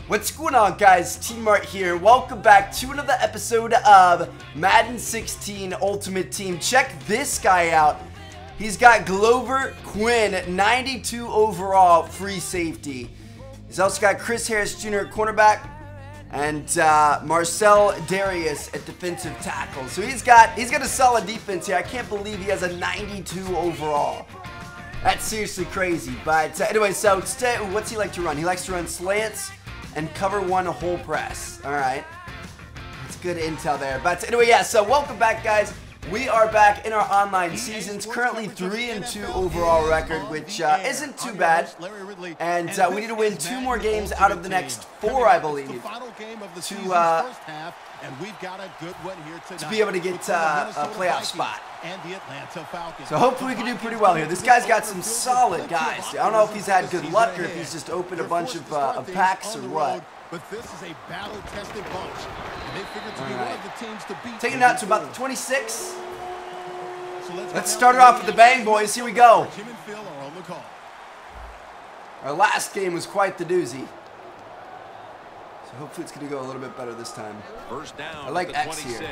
What's going on, guys? T-Mart here. Welcome back to another episode of Madden 16 Ultimate Team. Check this guy out. He's got Glover Quinn, 92 overall, free safety. He's also got Chris Harris Jr. at cornerback and Marcel Darius at defensive tackle. So he's got a solid defense here. I can't believe he has a 92 overall. That's seriously crazy. But anyway, so today, what's he like to run? He likes to run slants and cover one whole press. All right, that's good intel there. But anyway, yeah, so welcome back, guys. We are back in our online seasons, currently 3-2 overall record, which isn't too bad. And we need to win 2 more games out of the next 4, I believe, to be able to get a playoff spot. So hopefully we can do pretty well here. This guy's got some solid guys. I don't know if he's had good luck or if he's just opened a bunch of packs or what. But this is a battle-tested bunch, and they figured to be one of the teams to beat. Taking it out to about the 26. So let's start it off with the bang, boys. Here we go. Jim and Phil are on the call. Our last game was quite the doozy. So hopefully it's going to go a little bit better this time. First down. I like X here.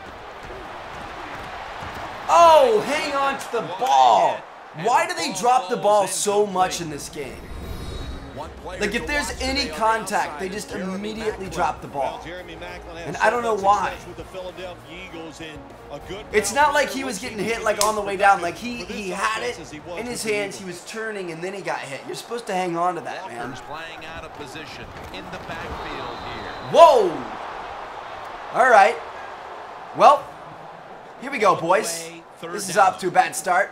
Oh, hang on to the ball. Why do they drop the ball so much in this game? Like, if there's any contact, they just immediately drop the ball. And I don't know why. It's not like he was getting hit, like, on the way down. Like, he had it in his hands, he was turning, and then he got hit. You're supposed to hang on to that, man. Whoa! All right. Well, here we go, boys. This is off to a bad start.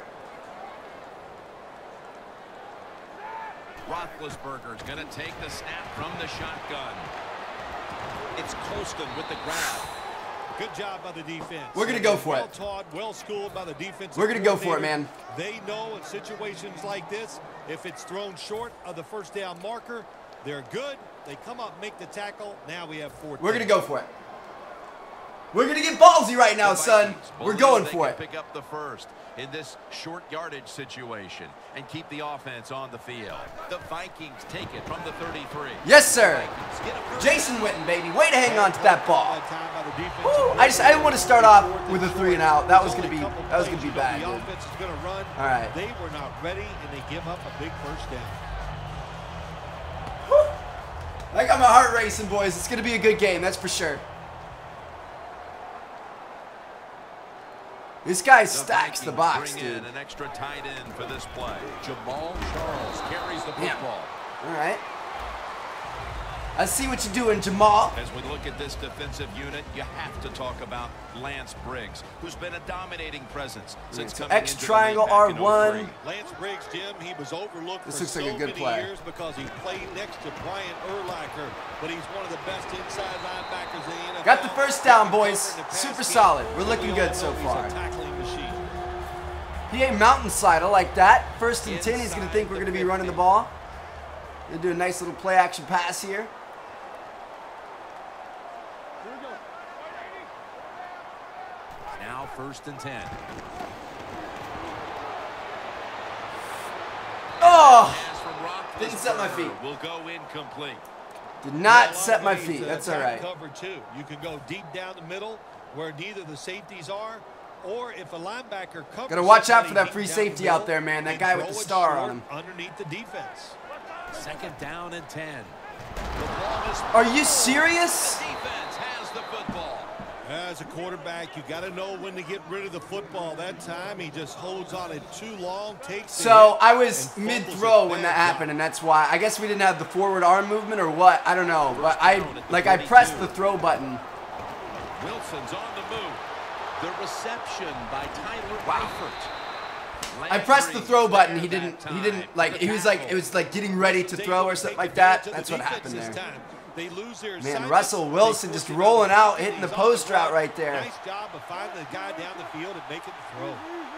Roethlisberger's going to take the snap from the shotgun. It's Colston with the grab. Good job by the defense. We're going to go for it. Well taught, well schooled by the defense. We're going to go for it, man. They know in situations like this, if it's thrown short of the first down marker, they're good. They come up, make the tackle. Now we have 4. We're going to go for it. We're going to get ballsy right now, son. We're going for it. Pick up the first in this short yardage situation and keep the offense on the field. The Vikings take it from the 33. Yes, sir. Jason Witten, baby. Way to hang on to that ball. Woo. I didn't want to start off with a 3 and out. That was gonna be bad, dude. All right. They were not ready, and they give up a big first down. Woo. I got my heart racing, boys. It's gonna be a good game, that's for sure. This guy stacks the box, dude. An extra tight end for this play. Jamal Charles carries the football. All right. I see what you're doing, Jamal. As we look at this defensive unit, you have to talk about Lance Briggs, who's been a dominating presence since coming X into triangle the league back in R1. 03. Lance Briggs, Jim, he was overlooked this for looks like so a good many play. years because he played next to Brian Urlacher, but he's one of the best inside linebackers in the NFL. Got the first down, boys. Super solid. We're looking good so far. He ain't mountainside. I like that. 1st and 10. He's going to think we're going to be running the ball. Going to do a nice little play action pass here. Now 1st and 10. Oh! Didn't set my feet. Will go incomplete. Did not set my feet. That's all right. Cover 2. You can go deep down the middle where neither the safeties are, or if a linebacker covers. Gotta watch out for that free safety out there, man. That guy with the star on him. Underneath the defense. 2nd down and 10. Are you serious? The defense has the football. As a quarterback, you got to know when to get rid of the football. That time, he just holds on it too long, takes So I was mid-throw when that happened, and that's why. I guess we didn't have the forward arm movement or what. I don't know. But I pressed the throw button. Wilson's on the move. The reception by Tyler Eifert. I pressed the throw button. He didn't like, it was like getting ready to throw or something like that. That's what happened there. Man, Russell Wilson just rolling out, hitting the post route right there. Nice job of finding the guy down the field and making the throw.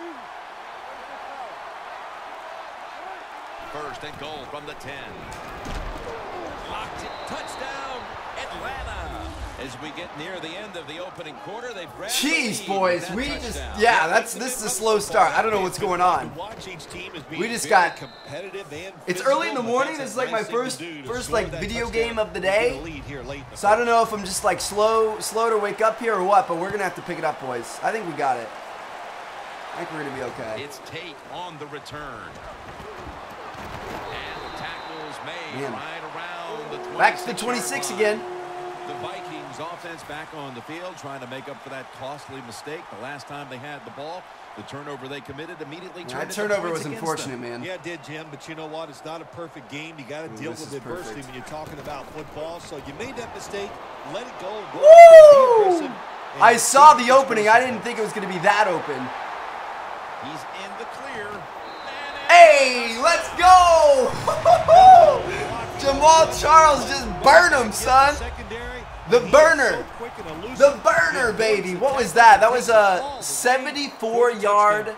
1st and goal from the 10. Locked it. Touchdown, Atlanta. As we get near the end of the opening quarter, they've grabbed Jeez, boys, this is a slow start. I don't know what's going on. We just got, it's early in the morning. This is like my first like video game of the day. So I don't know if I'm just like slow to wake up here or what, but we're gonna have to pick it up, boys. I think we got it. I think we're gonna be okay. It's Tate on the return. And the tackle's made right around the 26. Back to the 26 again. The Vikings offense back on the field trying to make up for that costly mistake. The last time they had the ball, the turnover they committed immediately turned that turnover was unfortunate, man. Yeah, it did, Jim, but you know what? It's not a perfect game. You got to deal with adversity when you're talking about football. So you made that mistake, let it go. Woo! I saw the opening. I didn't think it was going to be that open. He's in the clear. Hey, let's go! Jamaal Charles just burned him, son. The burner. The burner, baby. What was that? That was a 74-yard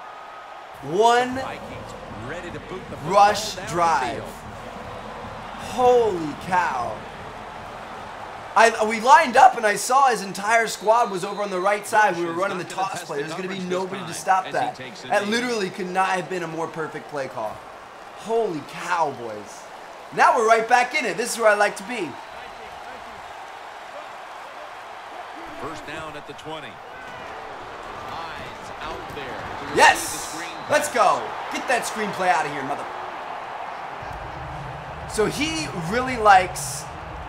rush drive. Holy cow. We lined up and I saw his entire squad was over on the right side. We were running the toss play. There's going to be nobody to stop that. That literally could not have been a more perfect play call. Holy cow, boys. Now we're right back in it. This is where I like to be. First down at the 20. Eyes out there. Yes! Let's go. Get that screenplay out of here, mother. So he really likes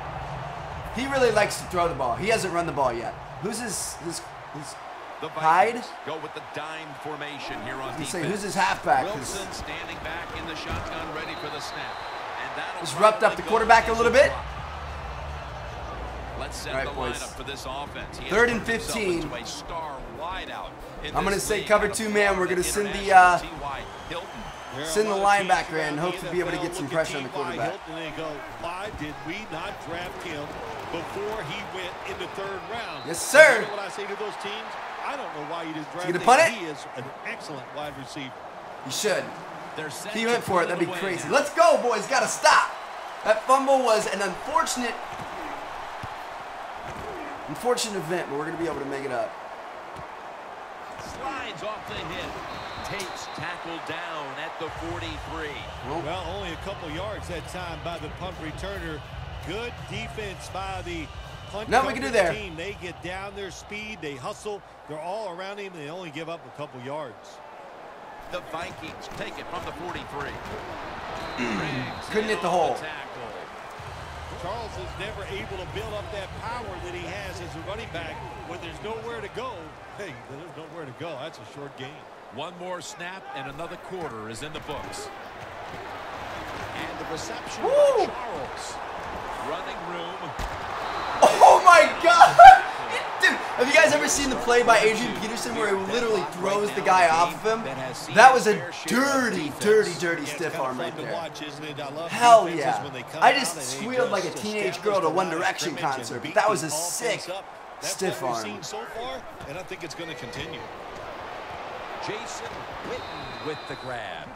to throw the ball. He hasn't run the ball yet. Who's his the Hyde? Go with the dime formation here on defense. Say, who's his halfback? Wilson standing back in the shotgun, ready for the snap. And just roughed up the quarterback a little bit. Let's set the lineup for this offense. 3rd and 15. I'm going to say cover 2 man. We're going to send the linebacker in and hopefully be able to get some pressure on the quarterback. Why did we not draft him before he went in the 3rd round? Yes, sir. You know what I say to those teams? I don't know why you just drafted him. Punt it? He is an excellent wide receiver. He should. He went for it. That'd be crazy. Let's go, boys. Got to stop. That fumble was an unfortunate event, but we're going to be able to make it up. Slides off the hit. Tate's tackled down at the 43. Well, only a couple yards that time by the punt returner. Good defense by the punt team. They get down their speed. They hustle. They're all around him. They only give up a couple yards. The Vikings take it from the 43. Couldn't hit the hole. Charles is never able to build up that power that he has as a running back. When there's nowhere to go, hey, there's nowhere to go. That's a short game. One more snap and another quarter is in the books. And the reception by Charles. Running room. Oh my God! Dude, have you guys ever seen the play by Adrian Peterson where he literally throws the guy off of him? That was a dirty stiff arm right there. Hell yeah. I just squealed like a teenage girl at a One Direction concert, but that was a sick stiff arm. So far, and I think it's going to continue. Jason Witten with the grab.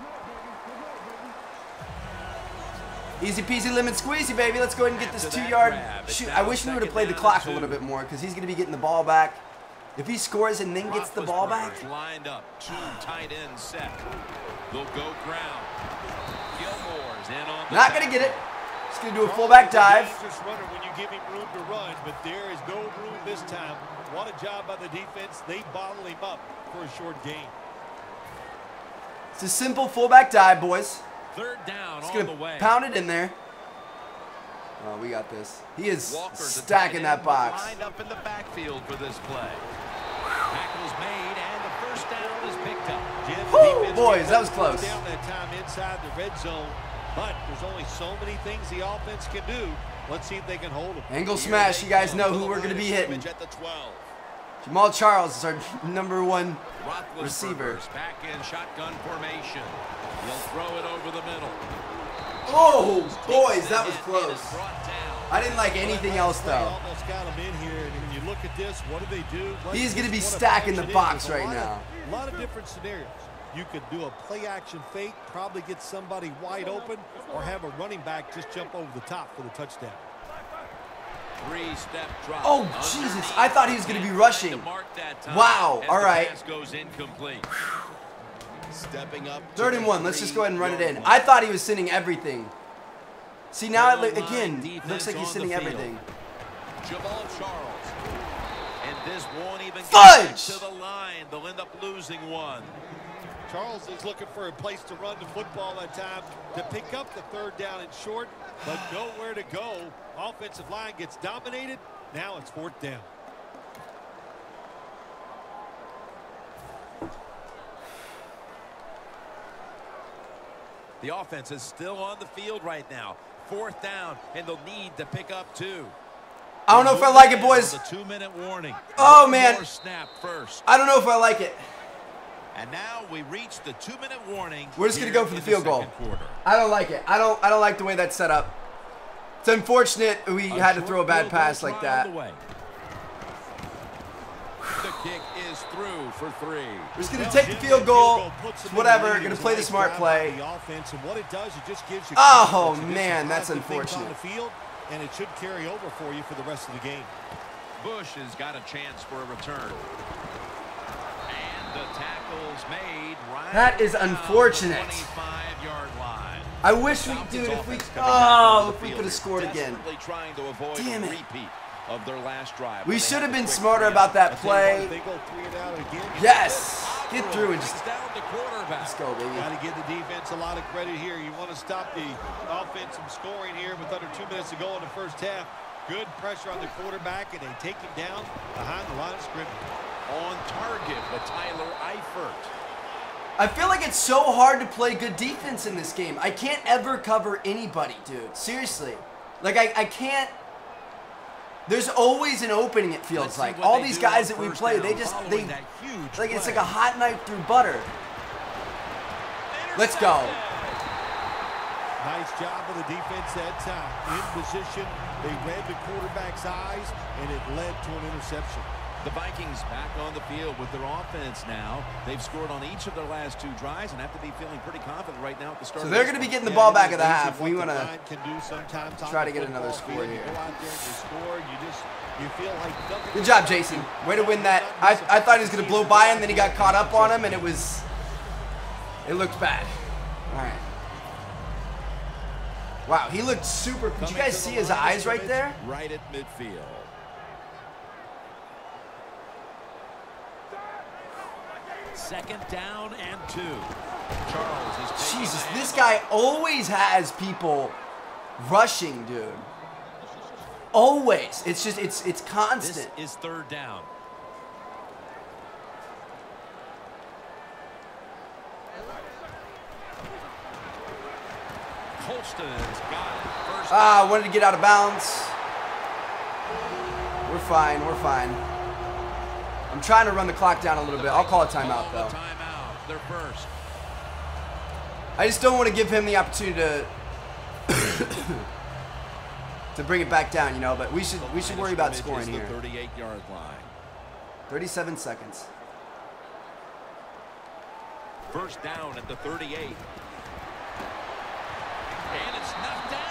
Easy peasy lemon squeezy, baby. Let's go ahead and get this 2-yard shoot. I wish we would have played the clock a little bit more because he's going to be getting the ball back. If he scores and then gets the ball back. Lined up, 2 tight ends set. They'll go ground. Gilmore's in on the Not going to get it. Just going to do a fullback dive. Just runner when you give him room to run, but there is no room this time. What a job by the defense. They bottle him up for a short game. It's a simple fullback dive, boys. 3rd down Just on the way. Pound it in there. Oh, we got this. He is stacking that box. Lined up in the backfield for this play. Tackle's made and the first down is picked up. Woo, boys, that was close. Down that time inside the red zone, but there's only so many things the offense can do. Let's see if they can hold them. Angle smash. You guys know who we're going to be hitting. Jamaal Charles is our #1 receiver. Back in shotgun formation. He'll throw it over the middle. Oh, boys, that was close. I didn't like anything else, though. Almost got him in here, and when you look at this, what do they do? He's going to be stacking the box right now. A lot of different scenarios. You could do a play-action fake, probably get somebody wide open, or have a running back just jump over the top for the touchdown. Three-step drop. Oh, Jesus. I thought he was going to be rushing. Wow. All right. Goes incomplete. Stepping up. 3rd and 1. Let's just go ahead and run it in. I thought he was sending everything. See, now, again, looks like he's sending everything. Jamal Charles. And this won't even Fudge! get to the line. They'll end up losing one. Charles is looking for a place to run the football that time to pick up the 3rd down and short, but nowhere to go. Offensive line gets dominated. Now it's 4th down. The offense is still on the field right now. 4th down, and they'll need to pick up 2. I don't know if I like it, boys. The 2-minute warning. Oh, man. Snap first. I don't know if I like it. And now we reach the 2-minute warning. We're just going to go for the field goal. I don't like it. I don't like the way that's set up. It's unfortunate we had to throw a bad pass like that. The kick is through for 3. We're just going to take the field goal. Whatever. Going to play the smart play. Oh, man, that's unfortunate. And it should carry over for you for the rest of the game. Bush has got a chance for a return. And the tackle's made right. That is unfortunate. 25-yard line. I wish we, dude, if we could have scored again. Damn it. Of their last drive. We should have been smarter about that play. Yes. Get through and just let's go, baby. Got to give the defense a lot of credit here. You want to stop the offense from scoring here with under 2 minutes to go in the first half. Good pressure on the quarterback, and they take him down behind the line of scrimmage. On target with Tyler Eifert. I feel like it's so hard to play good defense in this game. I can't ever cover anybody, dude. Seriously. Like, I can't. There's always an opening, it feels like. All these guys that we play, they like it's like a hot knife through butter. Let's go. Nice job of the defense that time. In position, they read the quarterback's eyes, and it led to an interception. The Vikings back on the field with their offense now. They've scored on each of their last 2 drives and have to be feeling pretty confident right now at the start. So they're going to be getting the ball back at the half. We want to try to get another score here. Good job, Jason. Way to win that. I thought he was going to blow by him, then he got caught up on him, and it looked bad. All right. Wow, he looked super. Did you guys see his eyes right there? Right at midfield. Second down and 2. Charles is Jesus, this guy always has people rushing, dude. Always. It's just, it's constant. This is 3rd down. Colston's got it. First I wanted to get out of bounds. We're fine. We're fine. I'm trying to run the clock down a little bit. I'll call a timeout, though. Timeout. They're first. I just don't want to give him the opportunity to bring it back down, you know. But we should worry about scoring here. 38-yard line. 37 seconds. First down at the 38. And it's knocked down.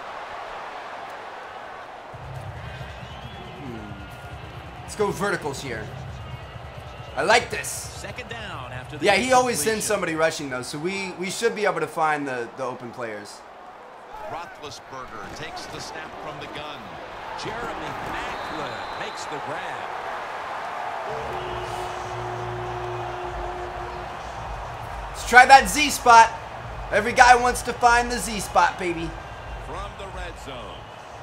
Let's go verticals here. I like this. Second down after the he always sends somebody rushing, though, so we should be able to find the open players. Roethlisberger takes the snap from the gun. Jeremy Maclin makes the grab. Let's try that Z spot. Every guy wants to find the Z spot, baby. From the red zone.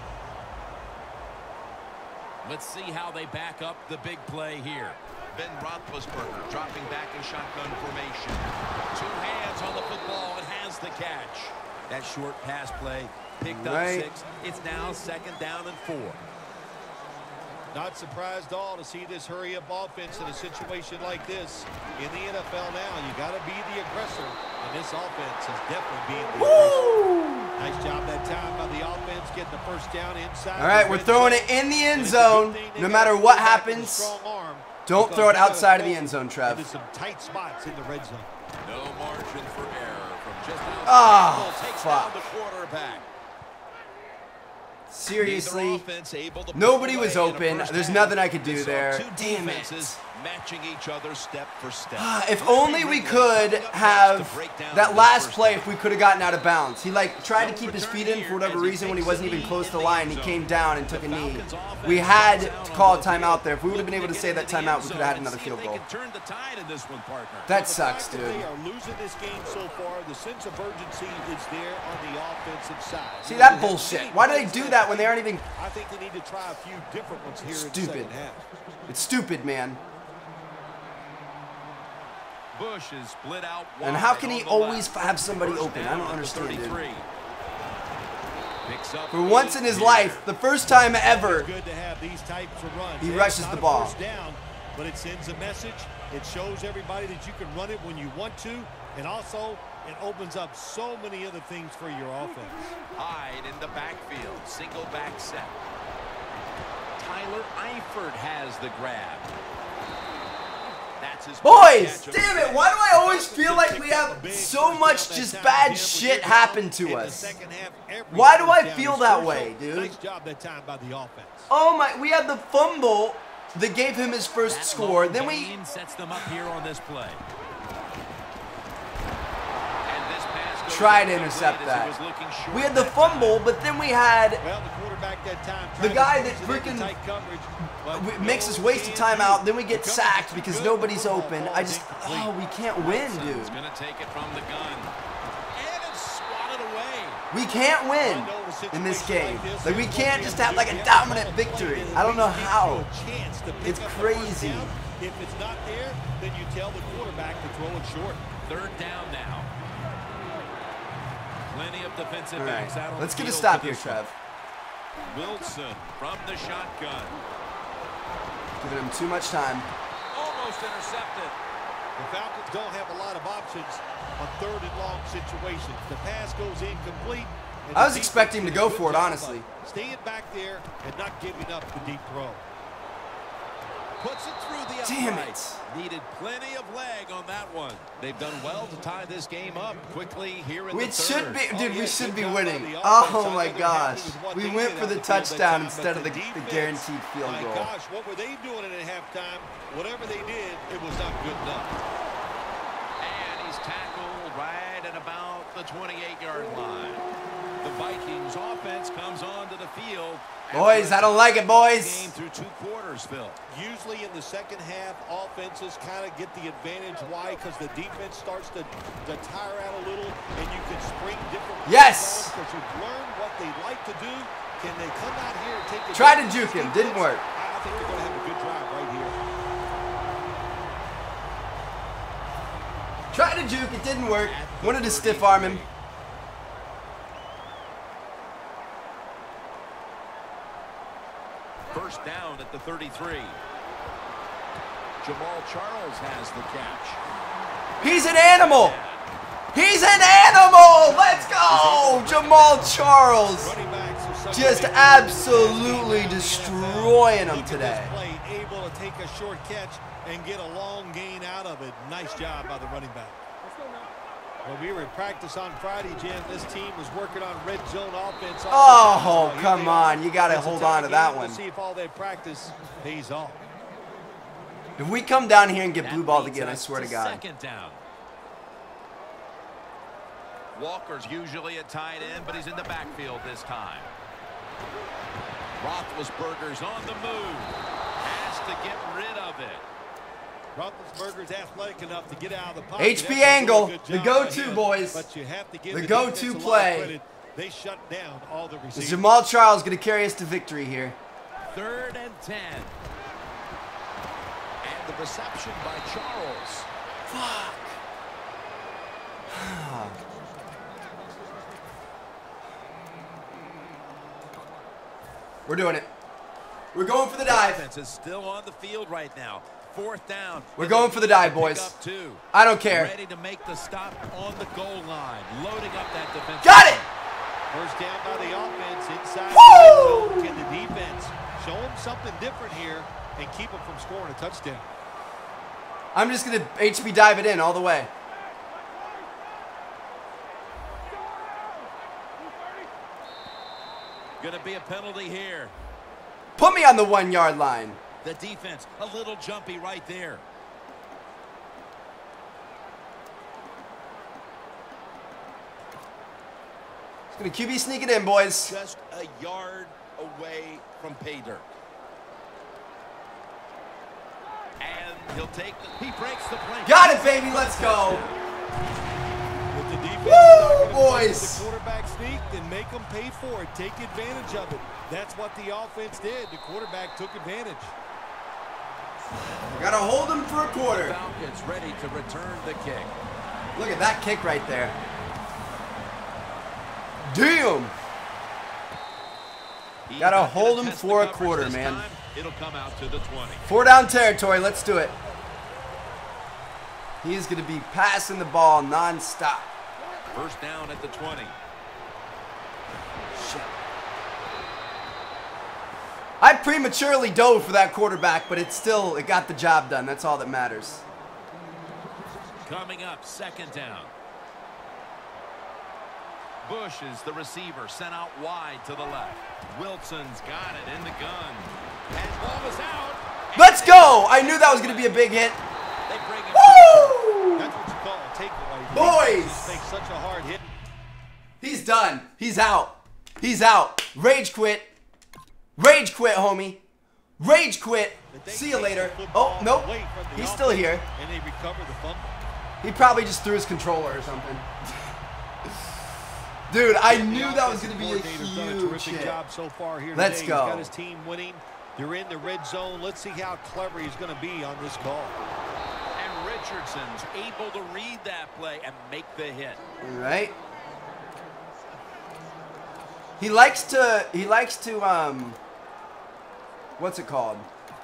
Let's see how they back up the big play here. Ben Roethlisberger dropping back in shotgun formation. 2 hands on the football and has the catch. That short pass play picked up 6. It's now second down and 4. Not surprised at all to see this hurry-up offense in a situation like this. In the NFL now, you got to be the aggressor, and this offense is definitely being the aggressor. Nice job that time by the offense, getting the first down inside. All right, we're throwing it in the end zone. No matter what happens, don't throw it outside of the end zone, Trev. Into some tight spots in the red zone. No margin for error from just outside. Oh, Takes fuck. down the quarterback. Seriously, nobody was open. There's nothing I could do there. Damn it. Matching each other step for step. If only we could have that last play, if we could have gotten out of bounds. He like tried to keep his feet in for whatever reason when he wasn't even close to the line. He came down and took a knee. We had to call a timeout there. If we would have been able to save that timeout, we could have had another field goal. That sucks, dude. They are losing this game so far. The sense of urgency is there on the offensive side. See that bullshit? Why do they do that when they aren't even? I think they need to try a few different ones here in the second half. It's stupid, man. Bush is split out. And how can he always have somebody open? I don't understand, dude. For once in his life, the first time ever, he rushes the ball. But it sends a message. It shows everybody that you can run it when you want to, and also it opens up so many other things for your offense. Hyde in the backfield, single back set. Tyler Eifert has the grab. Boys, damn it, why do I always feel like we have so much just bad shit happen to us? Why do I feel that way, dude? Oh my, we had the fumble that gave him his first score. Then we sets them up here on this play. Try to intercept that. We had the fumble, but then we had the guy that freaking makes us waste a timeout. Then we get sacked because nobody's open. We can't win, dude. We can't win in this game. Like, we can't just have like a dominant victory. I don't know how. It's crazy. If it's not there, then you tell the quarterback to throw it short. Third down now. Plenty of defensive backs out on Let's get a stop here, Trev. Wilson from the shotgun. Giving him too much time. Almost intercepted. The Falcons don't have a lot of options on third and long situations. The pass goes incomplete. I was expecting to go for it, honestly. Staying back there and not giving up the deep throw. Puts it through the Damn upright. it. Needed plenty of leg on that one. They've done well to tie this game up quickly here in the We should third. be, dude, we should be winning. Oh my gosh. We went for the touchdown instead of the guaranteed field My goal. gosh, what were they doing at halftime? Whatever they did, it was not good enough. And he's tackled right at about the 28-yard line. The Vikings offense comes onto the field. Boys, I don't like it, boys. Game through 2 quarters, Phil. Usually in the second half, offenses kind of get the advantage. Why? Because the defense starts to tire out a little, and you can spring different. Yes. Because you've learned what they like to do. Can they come out here and take it? Tried to juke him, didn't work. I think they're going to have a good drive right here. Tried to juke, it didn't work. Wanted to stiff arm him. First down at the 33. Jamal Charles has the catch. He's an animal. He's an animal. Let's go. Jamal Charles just absolutely destroying him today. Able to take a short catch and get a long gain out of it. Nice job by the running back. When we were in practice on Friday, Jim, this team was working on red zone offense. Oh, come on. You got to hold on to that one. See if all that practice pays off. If we come down here and get blue balled again, I swear to God. Second down. Walker's usually a tight end, but he's in the backfield this time. Roethlisberger's on the move. Has to get rid of it. Roethlisberger's athletic enough to get out of the pocket. HP angle, the go-to, boys. But you have to give the go-to play. They shut down all the receivers. Is Jamal Charles going to carry us to victory here? 3rd and 10. And the reception by Charles. Fuck. We're doing it. We're going for the dive. Defense is still on the field right now. 4th down. We're going for the dive, boys. I don't care. Ready to make the stop on the goal line. Loading up that defense. Got it! First down by the offense inside. Woo! Can the defense show them something different here and keep them from scoring a touchdown? I'm just going to HB dive it in all the way. Going to be a penalty here. Put me on the 1-yard line. The defense, a little jumpy right there. It's going to QB sneak it in, boys. Just a yard away from pay dirt. And he'll take he breaks the play. Got it, baby. Let's go. With the defense Woo, boys. the quarterback sneak, then make them pay for it. Take advantage of it. That's what the offense did. The quarterback took advantage. Got to hold him for a quarter. Falcons ready to return the kick. Look at that kick right there. Damn. Got to hold him for a quarter, man. It'll come out to the 20. 4-down territory. Let's do it. He's going to be passing the ball nonstop. First down at the 20. Shit. I prematurely dove for that quarterback, but it got the job done. That's all that matters. Coming up, second down. Bush is the receiver, sent out wide to the left. Wilson's got it in the gun. And ball is out. Let's go! I knew that was going to be a big hit. They bring him. Woo! That's what you call a takeaway. Boys! Make such a hard hit. He's done. He's out. He's out. Rage quit. Rage quit, homie. Rage quit. See you later. Oh, nope. He's still here. And they recover the fumble. He probably just threw his controller or something. Dude, I knew that was going to be a huge hit. Job so far here Let's today. go. He's got his team winning. They're in the red zone. Let's see how clever he's going to be on this call. And Richardson's able to read that play and make the hit. All right. He likes to what's it called?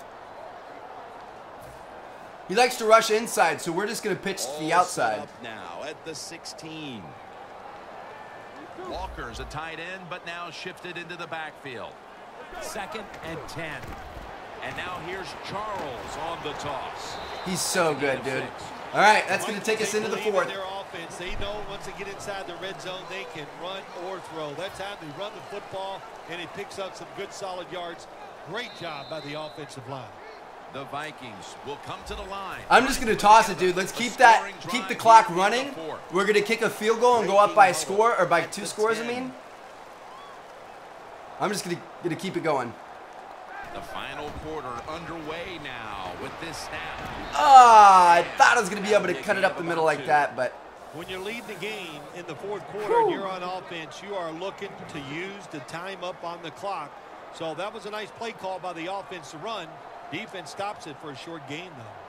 He likes to rush inside, so we're just going to pitch to the outside. Up now at the 16. Walker's a tight end, but now shifted into the backfield. 2nd and 10. And now here's Charles on the toss. He's so good, dude. All right, that's going to take us into the 4th. Their offense, they know once they get inside the red zone, they can run or throw. That time they run the football, and it picks up some good solid yards. Great job by the offensive line. The Vikings will come to the line. I'm just going to toss it, dude. Let's keep the clock running. We're going to kick a field goal and go up by a score, or by 2 scores, I mean. I'm just going to keep it going. The final quarter underway now with this snap. Ah, I thought I was going to be able to cut it up the middle like that, but. When you're leading the game in the 4th quarter and you're on offense, you are looking to use the time up on the clock. So that was a nice play call by the offense to run. Defense stops it for a short gain, though.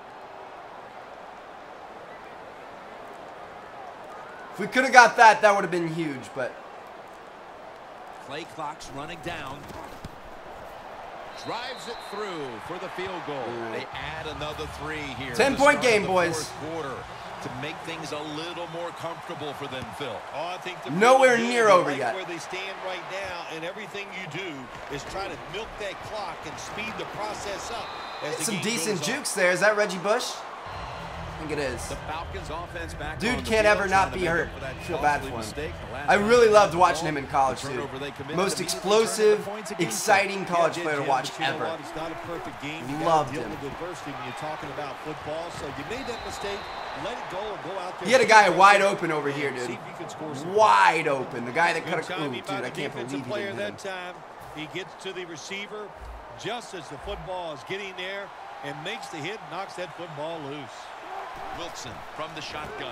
If we could have got that, that would have been huge, but. Play clock's running down. Drives it through for the field goal. They add another 3 here. 10-point game, boys. Quarter to make things a little more comfortable for them, Phil. Oh, I think nowhere near over yet. Where they stand right now, and everything you do is try to milk that clock and speed the process up. Some decent jukes there. Is that Reggie Bush? I think it is. The Falcons offense back. Dude can't ever not be hurt. I feel bad for him. I really loved watching him in college, dude. Most explosive, exciting college player to watch ever. It's not a perfect game. Loved him. Adversity when you're talking about football, so you made that mistake. Let it go and go out there. He had a guy wide open over here, dude. Wide open. The guy that cut a. Ooh, dude, I can't believe he didn't hit him. That time, he gets to the receiver just as the football is getting there and makes the hit, knocks that football loose. Wilson from the shotgun.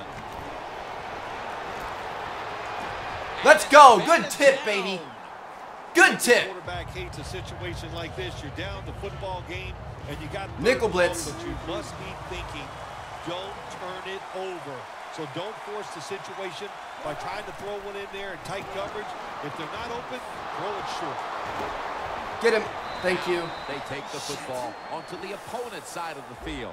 Let's go. Good tip, baby. Good tip. The quarterback hates a situation like this. You're down the football game, and you got nickel blitz. But you must be thinking, don't turn it over. So don't force the situation by trying to throw one in there in tight coverage. If they're not open, throw it short. Get him. Thank you. They take the football onto the opponent's side of the field.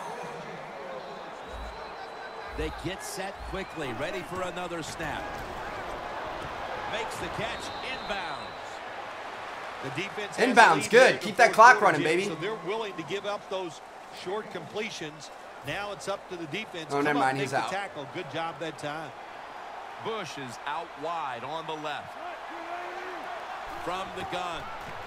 They get set quickly, ready for another snap. Makes the catch inbounds. The defense inbounds, good. Keep that clock running, baby. So they're willing to give up those short completions. Now it's up to the defense. Oh, never mind, he's out. Tackle. Good job that time. Bush is out wide on the left. from the gun.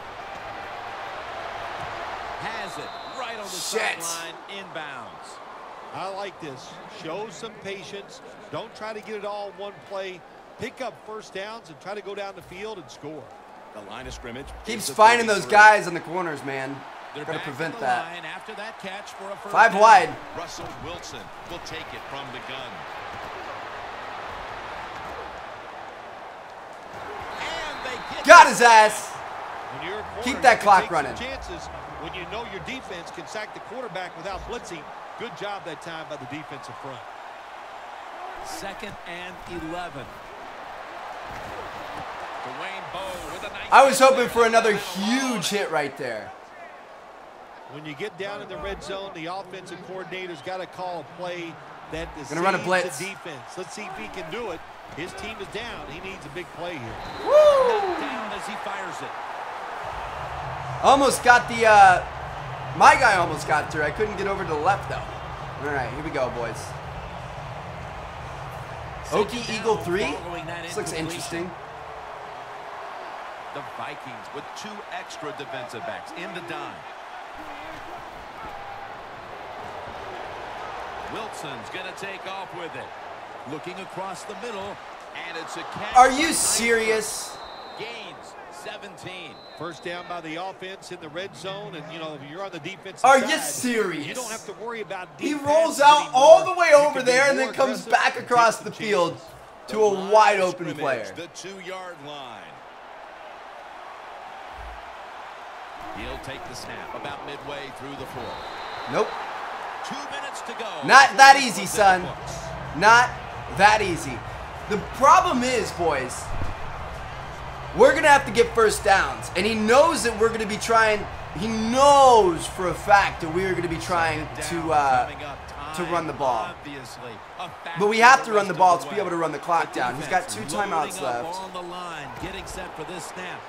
Has it right on the sideline, inbounds. I like this. Show some patience. Don't try to get it all in one play. Pick up first downs and try to go down the field and score. The line of scrimmage keeps finding those guys in the corners, man. Got to prevent that. After that catch for a first 5 down. wide. Russell Wilson will take it from the gun. And they get Got his ass. When you're a corner, Keep that you clock take running. some chances when you know your defense can sack the quarterback without blitzing. Good job that time by the defensive front. 2nd and 11. Dwayne Bowe with a nice I was hoping for another huge hit right there. When you get down in the red zone, the offensive coordinator's got to call a play that is Gonna run a blitz. the defense. Let's see if he can do it. His team is down. He needs a big play here. Knocked down as he fires it. Almost got the, my guy almost got through. I couldn't get over to the left, though. All right, here we go, boys. Okie Eagle 3. This looks interesting. The Vikings with 2 extra defensive backs in the dime. Wilson's going to take off with it. Looking across the middle, and it's a catch. Are you serious? Gains 17. First down by the offense in the red zone, and, you know, you're on the defensive Are side. you serious? You don't have to worry about He deep rolls passes out anymore. all the way You over can be there and more then comes aggressive back and across take the some field chances. to a wide open player. The 2-yard line. He'll take the snap about midway through the 4th. Nope. 2 minutes to go. Not that easy, son. Not that easy. The problem is, boys, we're going to have to get first downs. And he knows that we're going to be trying, he knows for a fact that we're going to be trying to run the ball. But we have to run the ball to be able to run the clock down. He's got 2 timeouts left. On the line, getting set for this snap.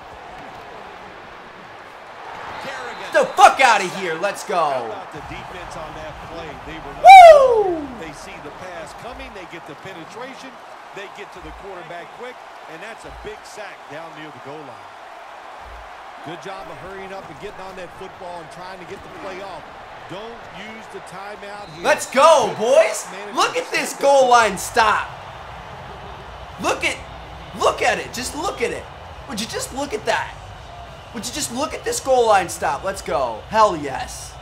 Get the fuck out of here. Let's How go. about the defense on that play? They were Woo! They see the pass coming. They get the penetration. They get to the quarterback quick, and that's a big sack down near the goal line. Good job of hurrying up and getting on that football and trying to get the play off. Don't use the timeout here. Let's go, boys. Look at this goal line stop. Look at it. Just look at it. Would you just look at that? Would you just look at this goal line stop? Let's go. Hell yes.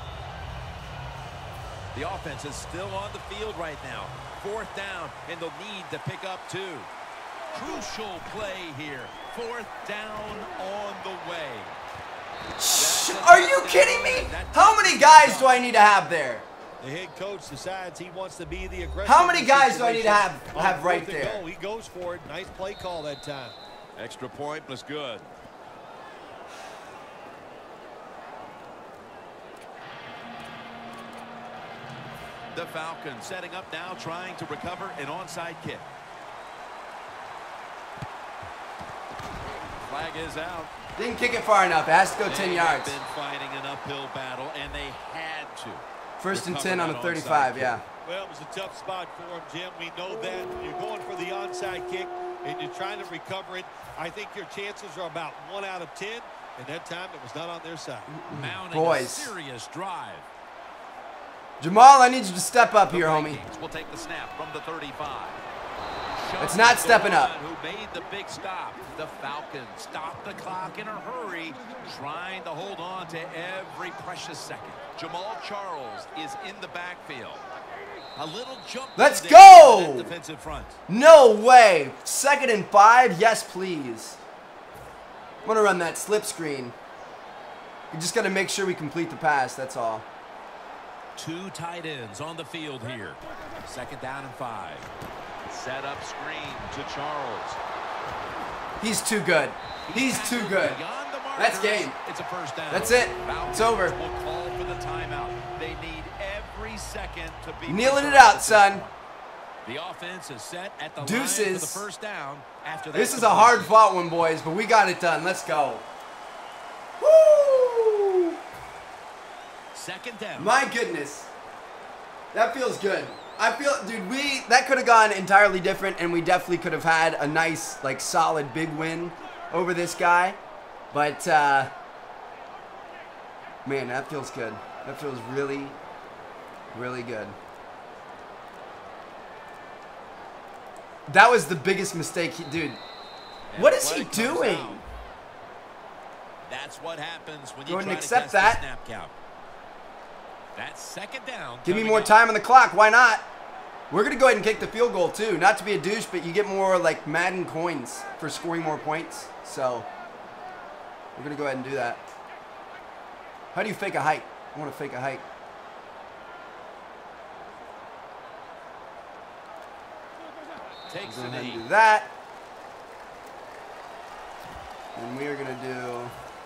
The offense is still on the field right now. 4th down, and they'll need to pick up 2. Crucial play here. 4th down on the way. Shh, are you kidding me? How many guys do I need to have there? The head coach decides he wants to be the aggressor. How many guys do I need to have right there? He goes for it. Nice play call that time. Extra point was good. The Falcons setting up now, trying to recover an onside kick. Flag is out. Didn't kick it far enough. It has to go 10 yards. They've been fighting an uphill battle, and they had to. 1st and recover 10 on that a onside 35, kick. yeah. Well, it was a tough spot for him, Jim. We know that. You're going for the onside kick, and you're trying to recover it. I think your chances are about 1 out of 10, and that time it was not on their side. Mounting Boys. a serious drive. Jamal, I need you to step up here, homie. We'll take the snap from the 35. It's not stepping up. Who made the big stop? The Falcons stopped the clock in a hurry, trying to hold on to every precious second. Jamal Charles is in the backfield. A little jump. Let's go! Defensive front. No way. 2nd and 5. Yes, please. I'm going to run that slip screen. We just got to make sure we complete the pass. That's all. 2 tight ends on the field here. 2nd down and 5. Set up screen to Charles. He's too good. He's too good. Beyond the markers, That's game. It's a first down. That's it. Falcons It's over. will call for the timeout. They need every second to be Kneeling it out, son. The offense is set at the line Deuces. for the first down. After that This is a hard fought one, boys, but we got it done. Let's go. Woo! 2nd down. My goodness. That feels good. I feel, dude, that could have gone entirely different, and we definitely could have had a nice, like, solid big win over this guy. But, man, that feels good. That feels really, really good. That was the biggest mistake, dude. What is he doing? That's what happens when you go ahead and try accept to that. the snap count. That's second down. Give me more time on the clock. Why not? We're going to go ahead and kick the field goal, too. Not to be a douche, but you get more, like, Madden coins for scoring more points. So, we're going to go ahead and do that. How do you fake a hike? I want to fake a hike. Takes Go the ahead knee. and do that. And we are going to do...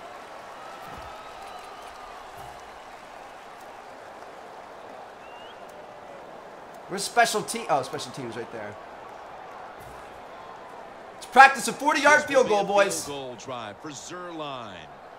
Where's special team? Oh, special teams right there. Let's practice a 40-yard field goal, boys. Field goal drive for Zuerlein.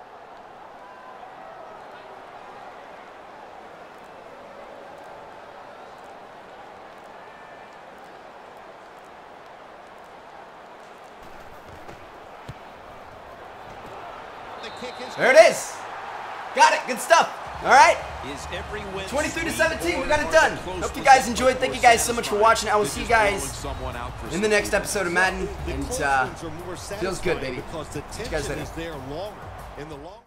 There it is. Got it. Good stuff. All right. 23-17. We got it done. Hope you guys enjoyed. Thank you guys so much for watching. I will see you guys in the next episode of Madden. And feels good, baby. See you guys later.